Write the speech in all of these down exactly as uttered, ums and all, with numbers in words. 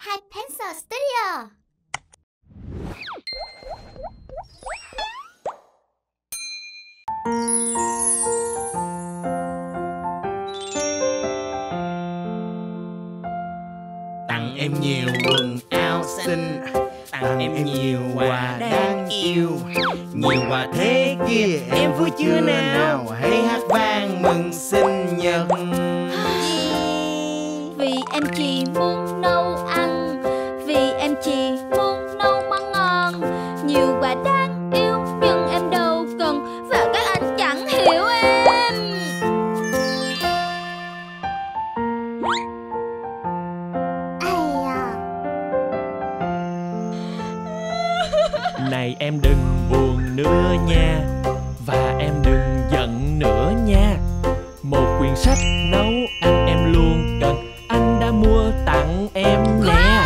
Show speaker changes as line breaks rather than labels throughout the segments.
Hai Pencil Studio.
Tặng em nhiều quần áo xinh, tặng em nhiều quà đáng yêu. Nhiều quà thế kia em vui chưa nào? Hãy hát vang mừng sinh nhật.
Vì em chỉ muốn nấu ăn, vì em chỉ muốn nấu món ngon. Nhiều quà đáng yêu nhưng em đâu cần, và các anh chẳng hiểu em.
Này em đừng buồn nữa nha, và em đừng giận nữa nha. Một quyển sách nấu ăn em luôn cần, anh đã mua tặng em nè.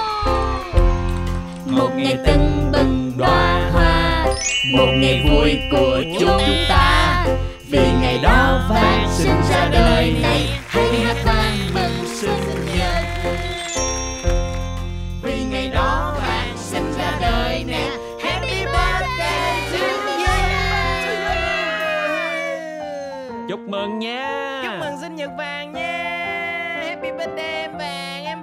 Một ngày tưng bừng đóa hoa, một ngày vui của chúng ta. Vì ngày đó vàng sinh ra đời này, hãy hát vang mừng sinh nhật.
Vì ngày đó vàng sinh ra đời nè, Happy birthday to you.
Chúc mừng nha.
Chúc mừng sinh nhật vàng nha. Happy birthday em vàng, em